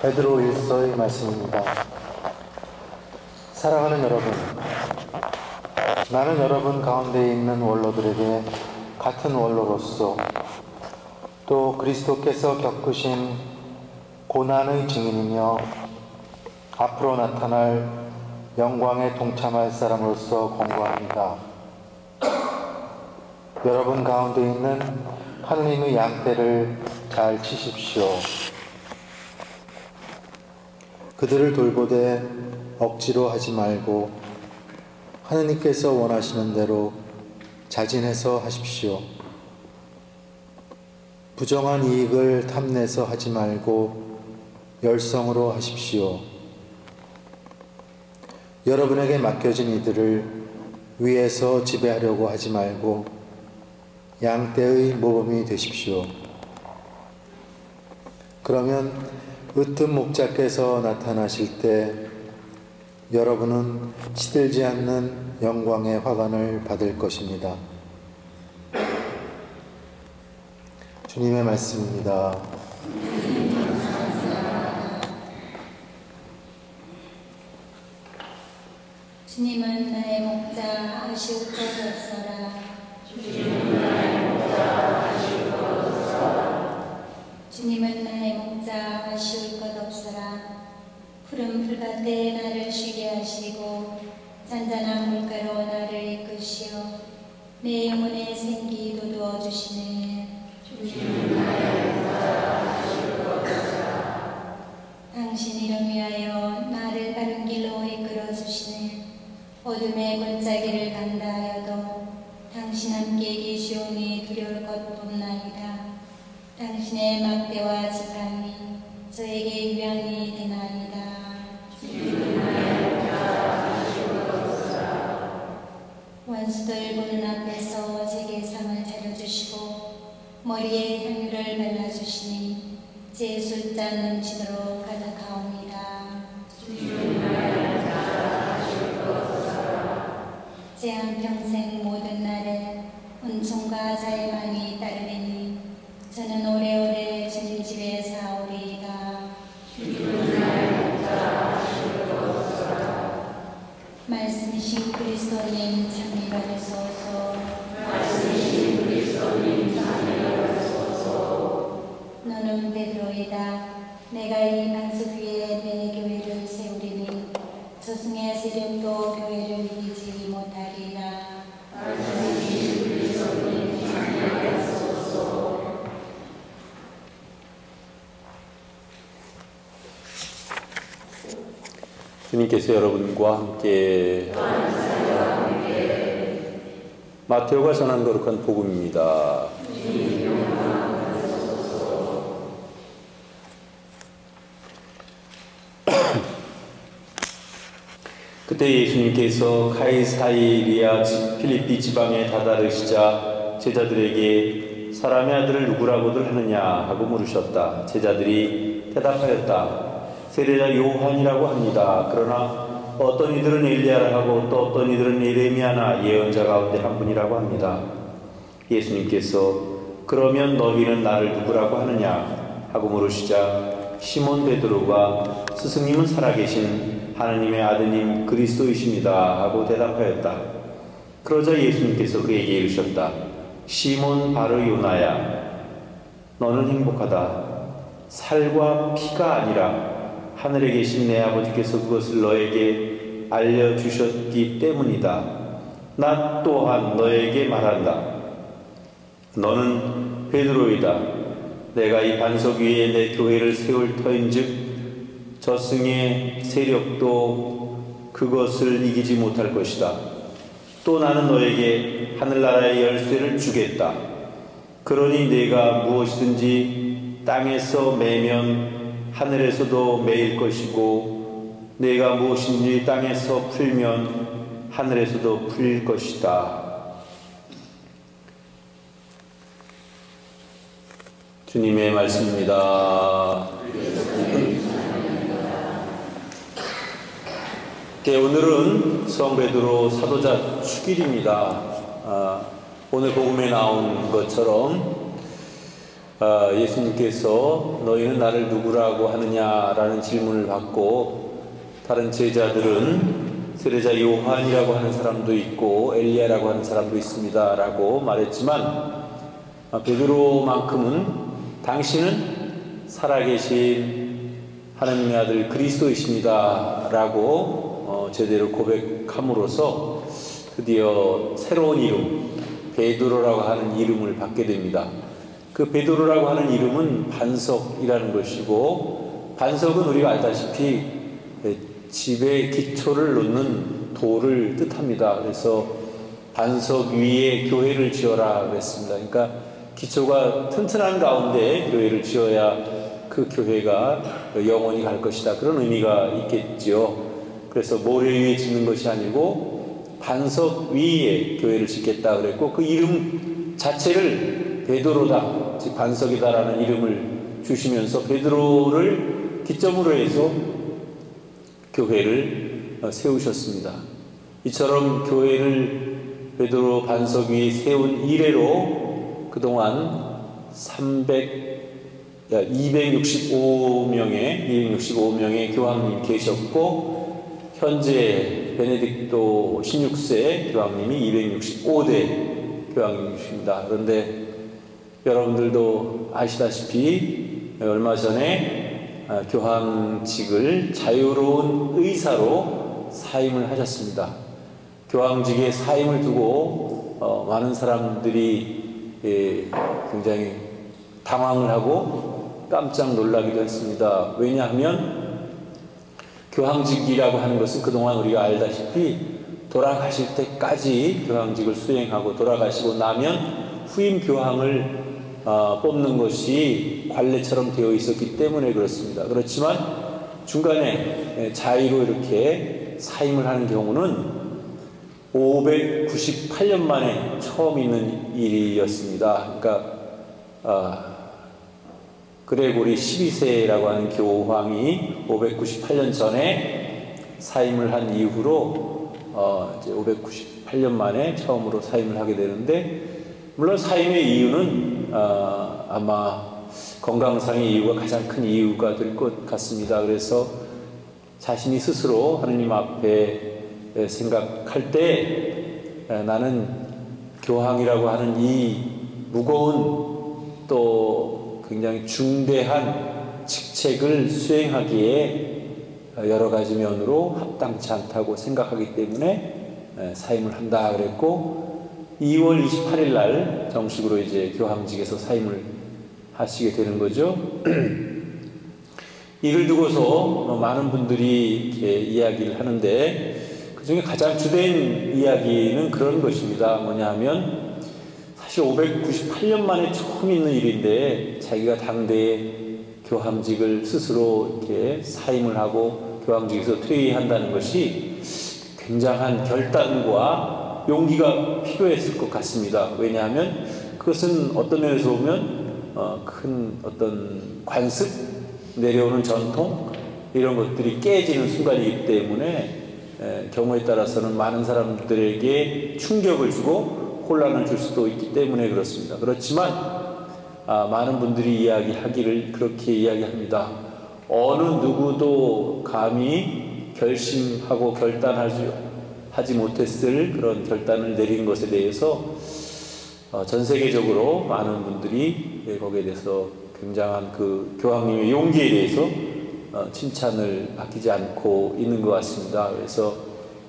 베드로 1서의 말씀입니다. 사랑하는 여러분, 나는 여러분 가운데 있는 원로들에게 같은 원로로서 또 그리스도께서 겪으신 고난의 증인이며 앞으로 나타날 영광에 동참할 사람으로서 권고합니다. 여러분 가운데 있는 하느님의 양떼를 잘 치십시오. 그들을 돌보되 억지로 하지 말고 하느님께서 원하시는 대로 자진해서 하십시오. 부정한 이익을 탐내서 하지 말고 열성으로 하십시오. 여러분에게 맡겨진 이들을 위에서 지배하려고 하지 말고 양떼의 모범이 되십시오. 그러면 으뜸 목자께서 나타나실 때 여러분은 시들지 않는 영광의 화관을 받을 것입니다. 주님의 말씀입니다. 주님은 나의 목자 아쉬울 것 없어라. 주님은 나의 목자 아쉬울 것 없어라. 주님은 나의 목자 아쉬울 것 없어라. 푸른 풀밭에 나를 쉬게 하시고 잔잔한 물가로 나를 이끄시어 내 영혼의 생기 돋워 주시네. 주님은 나의 목자 아쉬울 것 없어라. 당신 이름 위하여 나를 바른 길로 이끌어 주시네. 어둠의 골짜기를 간다 하여도 당신 함께 계시오니 두려울 것 없나이다. 당신의 막대와 지팡이 저에게 유향이 되나이다. 주님은 나의 목자 아쉬울 것 없어라. 원수들 보는 앞에서 제게 상을 차려주시고 머리에 향유를 발라주시니 제 숫자 넘치도록 가득하옵니다. 주님은 나의 목자 아쉬울 것 없어라. 제 한평생 모든 날에 은총과 자애만이 따르리니 저는 오래오래 주님 집에 사오리이다. 주님은 나의 목자 아쉬울 것 없어라. 말씀이신 그리스도님 찬미 받으소서. 말씀이신 그리스도님 찬미 받으소서. 너는 베드로이다. 내가 이 반석 위에 내 교회를 세우리니 저승의 세력도 교회를 이기지 못하리라. 말씀이신 그리스도님 찬미 받으소서. 주님께서 여러분과 함께 마테오가 전한 거룩한 복음입니다. 그때 예수님께서 카이사리아 필리피 지방에 다다르시자 제자들에게 사람의 아들을 누구라고들 하느냐 하고 물으셨다. 제자들이 대답하였다. 세례자 요한이라고 합니다. 그러나 어떤 이들은 엘리야라 하고 또 어떤 이들은 예레미야나 예언자 가운데 한 분이라고 합니다. 예수님께서 그러면 너희는 나를 누구라고 하느냐 하고 물으시자 시몬 베드로가 스승님은 살아계신 하느님의 아드님 그리스도이십니다 하고 대답하였다. 그러자 예수님께서 그에게 이르셨다. 시몬 바르 요나야, 너는 행복하다. 살과 피가 아니라 하늘에 계신 내 아버지께서 그것을 너에게 알려주셨기 때문이다. 나 또한 너에게 말한다. 너는 베드로이다. 내가 이 반석 위에 내 교회를 세울 터인즉 저승의 세력도 그것을 이기지 못할 것이다. 또 나는 너에게 하늘나라의 열쇠를 주겠다. 그러니 내가 무엇이든지 땅에서 매면 하늘에서도 매일 것이고 내가 무엇인지 땅에서 풀면 하늘에서도 풀릴 것이다. 주님의 말씀입니다. 오늘은 성 베드로 사도자 축일입니다. 오늘 복음에 나온 것처럼 예수님께서 너희는 나를 누구라고 하느냐라는 질문을 받고 다른 제자들은 세례자 요한이라고 하는 사람도 있고 엘리야라고 하는 사람도 있습니다 라고 말했지만 베드로만큼은 당신은 살아계신 하나님의 아들 그리스도이십니다 라고 제대로 고백함으로써 드디어 새로운 이름 베드로라고 하는 이름을 받게 됩니다. 그 베드로라고 하는 이름은 반석이라는 것이고, 반석은 우리가 알다시피 집에 기초를 놓는 돌을 뜻합니다. 그래서 반석 위에 교회를 지어라 그랬습니다. 그러니까 기초가 튼튼한 가운데 교회를 지어야 그 교회가 영원히 갈 것이다, 그런 의미가 있겠지요. 그래서 모래 위에 짓는 것이 아니고 반석 위에 교회를 짓겠다 그랬고, 그 이름 자체를 베드로다, 즉 반석이다라는 이름을 주시면서 베드로를 기점으로 해서 교회를 세우셨습니다. 이처럼 교회를 베드로 반석 위에 세운 이래로 그동안 265명의 교황님이 계셨고, 현재 베네딕토 16세 교황님이 265대 교황님이십니다. 그런데 여러분들도 아시다시피 얼마 전에 교황직을 자유로운 의사로 사임을 하셨습니다. 교황직에 사임을 두고 많은 사람들이 굉장히 당황을 하고 깜짝 놀라기도 했습니다. 왜냐하면 교황직이라고 하는 것은 그동안 우리가 알다시피 돌아가실 때까지 교황직을 수행하고 돌아가시고 나면 후임 교황을 뽑는 것이 관례처럼 되어 있었기 때문에 그렇습니다. 그렇지만 중간에 자의로 이렇게 사임을 하는 경우는 598년 만에 처음 있는 일이었습니다. 그러니까 그레고리 12세라고 하는 교황이 598년 전에 사임을 한 이후로 이제 598년 만에 처음으로 사임을 하게 되는데, 물론 사임의 이유는 아마 건강상의 이유가 가장 큰 이유가 될 것 같습니다. 그래서 자신이 스스로 하느님 앞에 생각할 때 나는 교황이라고 하는 이 무거운 또 굉장히 중대한 직책을 수행하기에 여러 가지 면으로 합당치 않다고 생각하기 때문에 사임을 한다 그랬고, 2월 28일 날 정식으로 이제 교황직에서 사임을 하시게 되는 거죠. 이를 두고서 많은 분들이 이렇게 이야기를 하는데, 그 중에 가장 주된 이야기는 그런 것입니다. 뭐냐 하면, 사실 598년 만에 처음 있는 일인데 자기가 당대에 교황직을 스스로 이렇게 사임을 하고 교황직에서 퇴위한다는 것이 굉장한 결단과 용기가 필요했을 것 같습니다. 왜냐하면 그것은 어떤 면에서 보면 큰 어떤 관습, 내려오는 전통, 이런 것들이 깨지는 순간이기 때문에 경우에 따라서는 많은 사람들에게 충격을 주고 혼란을 줄 수도 있기 때문에 그렇습니다. 그렇지만 많은 분들이 이야기하기를 그렇게 이야기합니다. 어느 누구도 감히 결심하고 결단하지 못했을 그런 결단을 내린 것에 대해서 전 세계적으로 많은 분들이 거기에 대해서 굉장한 그 교황님의 용기에 대해서 칭찬을 아끼지 않고 있는 것 같습니다. 그래서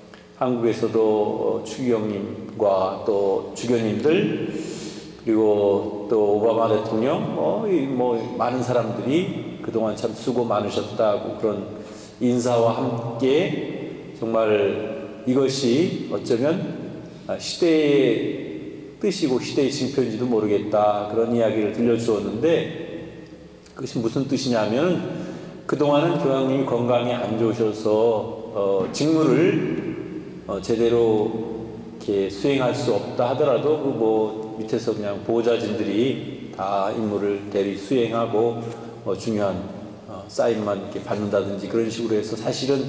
한국에서도 추기경님과 또 주교님들, 그리고 또 오바마 대통령, 뭐 많은 사람들이 그동안 참 수고 많으셨다고 그런 인사와 함께 정말 이것이 어쩌면 시대의 뜻이고 시대의 징표인지도 모르겠다, 그런 이야기를 들려주었는데, 그것이 무슨 뜻이냐면 그동안은 교황님이 건강이 안 좋으셔서 직무를 제대로 이렇게 수행할 수 없다 하더라도 그 뭐 밑에서 그냥 보좌진들이 다 임무를 대리 수행하고 중요한 사인만 이렇게 받는다든지 그런 식으로 해서 사실은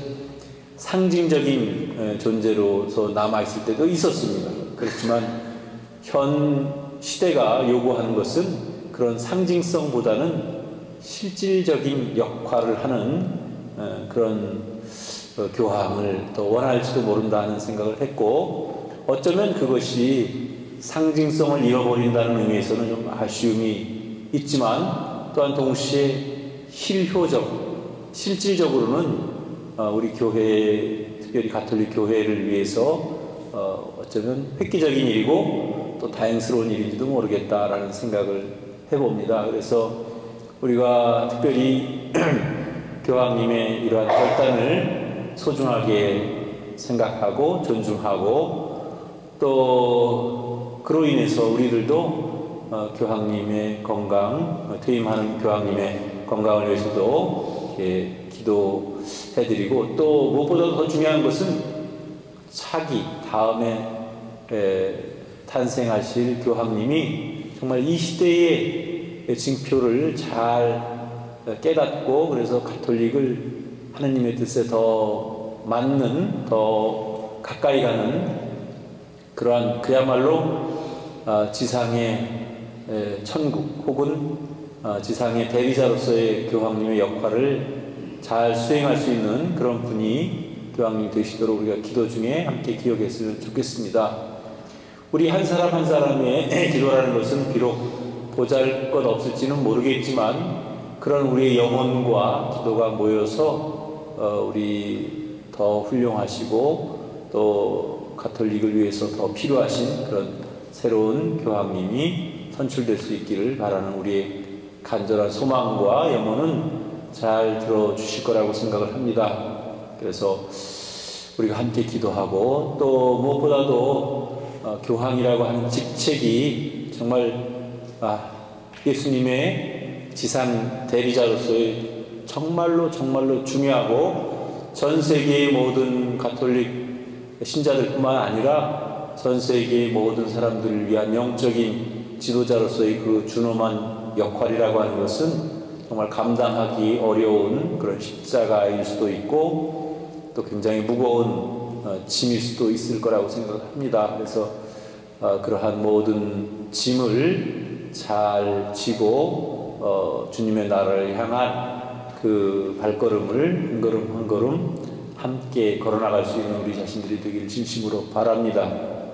상징적인 존재로서 남아있을 때도 있었습니다. 그렇지만 현 시대가 요구하는 것은 그런 상징성보다는 실질적인 역할을 하는 그런 교황을 더 원할지도 모른다 하는 생각을 했고, 어쩌면 그것이 상징성을 잃어버린다는 의미에서는 좀 아쉬움이 있지만, 또한 동시에 실질적으로는 우리 교회, 특별히 가톨릭 교회를 위해서 어쩌면 획기적인 일이고 또 다행스러운 일인지도 모르겠다라는 생각을 해봅니다. 그래서 우리가 특별히 교황님의 이러한 결단을 소중하게 생각하고 존중하고, 또 그로 인해서 우리들도 교황님의 건강, 퇴임하는 교황님의 건강을 위해서도 기도해드리고, 또 무엇보다 더 중요한 것은 차기 다음에 탄생하실 교황님이 정말 이 시대의 징표를 잘 깨닫고, 그래서 가톨릭을 하느님의 뜻에 더 맞는, 더 가까이 가는 그러한 그야말로 지상의 천국 혹은 지상의 대리자로서의 교황님의 역할을 잘 수행할 수 있는 그런 분이 교황님 되시도록 우리가 기도 중에 함께 기억했으면 좋겠습니다. 우리 한 사람 한 사람의 기도라는 것은 비록 보잘것없을지는 모르겠지만, 그런 우리의 영혼과 기도가 모여서 우리 더 훌륭하시고 또 가톨릭을 위해서 더 필요하신 그런 새로운 교황님이 선출될 수 있기를 바라는 우리의 간절한 소망과 염원은 잘 들어주실 거라고 생각을 합니다. 그래서 우리가 함께 기도하고, 또 무엇보다도 교황이라고 하는 직책이 정말 예수님의 지상 대리자로서의 정말로 중요하고, 전 세계의 모든 가톨릭 신자들뿐만 아니라 전 세계의 모든 사람들을 위한 영적인 지도자로서의 그 준엄한 역할이라고 하는 것은 정말 감당하기 어려운 그런 십자가일 수도 있고, 또 굉장히 무거운 짐일 수도 있을 거라고 생각합니다. 그래서 그러한 모든 짐을 잘 지고 주님의 나라를 향한 그 발걸음을 한 걸음 한 걸음 함께 걸어나갈 수 있는 우리 자신들이 되기를 진심으로 바랍니다.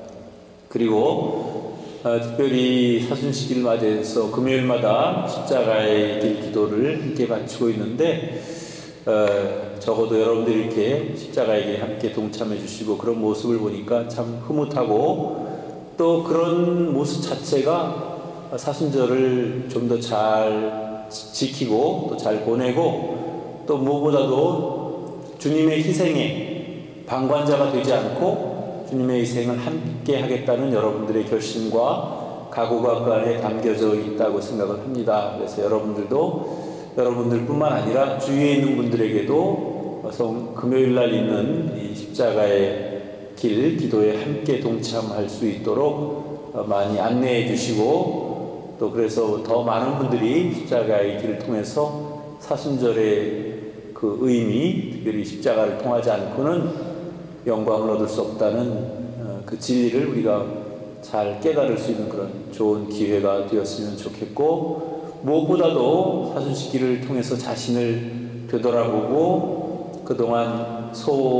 그리고 특별히 사순식일을 맞이해서 금요일마다 십자가의 길 기도를 함께 바치고 있는데, 적어도 여러분들이 이렇게 십자가의 길에 함께 동참해 주시고 그런 모습을 보니까 참 흐뭇하고, 또 그런 모습 자체가 사순절을 좀 더 잘 지키고 또 잘 보내고, 또 무엇보다도 주님의 희생에 방관자가 되지 않고 주님의 희생을 함께 하겠다는 여러분들의 결심과 각오가 그 안에 담겨져 있다고 생각을 합니다. 그래서 여러분들도, 여러분들뿐만 아니라 주위에 있는 분들에게도 금요일날 있는 이 십자가의 길 기도에 함께 동참할 수 있도록 많이 안내해 주시고, 또 그래서 더 많은 분들이 십자가의 길을 통해서 사순절의 그 의미, 특별히 십자가를 통하지 않고는 영광을 얻을 수 없다는 그 진리를 우리가 잘 깨달을 수 있는 그런 좋은 기회가 되었으면 좋겠고, 무엇보다도 사순식기를 통해서 자신을 되돌아보고 그동안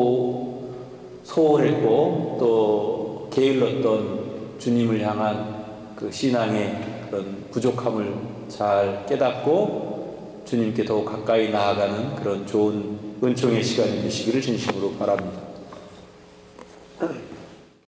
소홀했고 또 게을렀던 주님을 향한 그 신앙의 그런 부족함을 잘 깨닫고 주님께 더욱 가까이 나아가는 그런 좋은 은총의 시간이 되시기를 진심으로 바랍니다.